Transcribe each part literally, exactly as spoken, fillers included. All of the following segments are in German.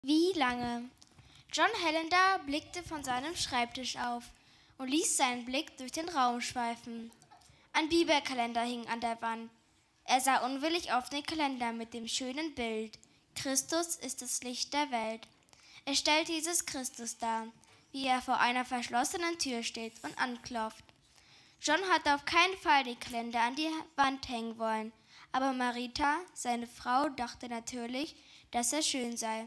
Wie lange? John Helander blickte von seinem Schreibtisch auf und ließ seinen Blick durch den Raum schweifen. Ein Bibelkalender hing an der Wand. Er sah unwillig auf den Kalender mit dem schönen Bild: Christus ist das Licht der Welt. Er stellte Jesus Christus dar, wie er vor einer verschlossenen Tür steht und anklopft. John hatte auf keinen Fall den Kalender an die Wand hängen wollen, aber Marita, seine Frau, dachte natürlich, dass er schön sei.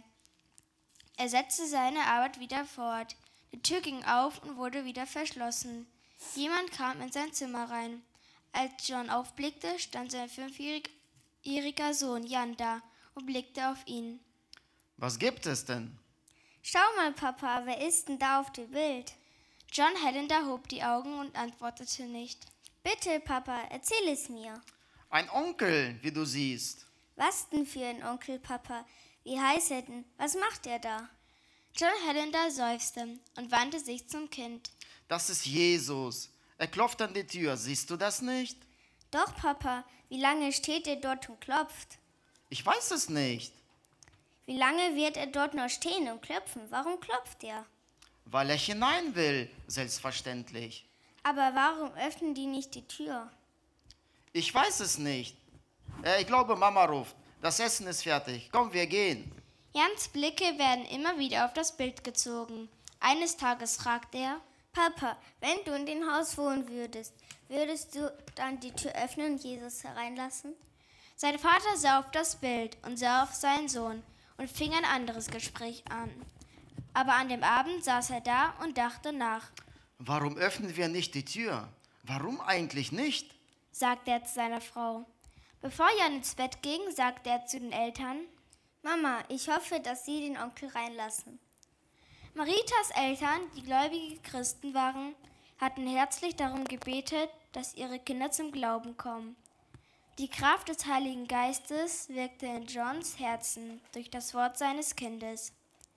Er setzte seine Arbeit wieder fort. Die Tür ging auf und wurde wieder verschlossen. Jemand kam in sein Zimmer rein. Als John aufblickte, stand sein fünfjähriger Sohn Jan da und blickte auf ihn. Was gibt es denn? Schau mal, Papa, wer ist denn da auf dem Bild? John Helander hob die Augen und antwortete nicht. Bitte, Papa, erzähl es mir. Ein Onkel, wie du siehst. Was denn für ein Onkel, Papa? Wie heißt er denn? Was macht er da? John Helander seufzte und wandte sich zum Kind. Das ist Jesus. Er klopft an die Tür, siehst du das nicht? Doch, Papa, wie lange steht er dort und klopft? Ich weiß es nicht. Wie lange wird er dort noch stehen und klopfen? Warum klopft er? Weil er hinein will, selbstverständlich. Aber warum öffnen die nicht die Tür? Ich weiß es nicht. Äh, ich glaube, Mama ruft. Das Essen ist fertig. Komm, wir gehen. Jans Blicke werden immer wieder auf das Bild gezogen. Eines Tages fragt er: Papa, wenn du in dem Haus wohnen würdest, würdest du dann die Tür öffnen und Jesus hereinlassen? Sein Vater sah auf das Bild und sah auf seinen Sohn und fing ein anderes Gespräch an. Aber an dem Abend saß er da und dachte nach. Warum öffnen wir nicht die Tür? Warum eigentlich nicht? Sagte er zu seiner Frau. Bevor Jan ins Bett ging, sagte er zu den Eltern: Mama, ich hoffe, dass Sie den Onkel reinlassen. Maritas Eltern, die gläubige Christen waren, hatten herzlich darum gebetet, dass ihre Kinder zum Glauben kommen. Die Kraft des Heiligen Geistes wirkte in Johns Herzen durch das Wort seines Kindes.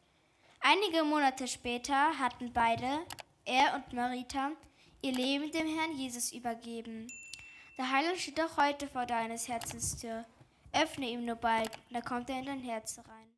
Einige Monate später hatten beide, er und Marita, ihr Leben dem Herrn Jesus übergeben. Der Heiland steht auch heute vor deines Herzens Tür. Öffne ihm nur bald, da kommt er in dein Herz rein.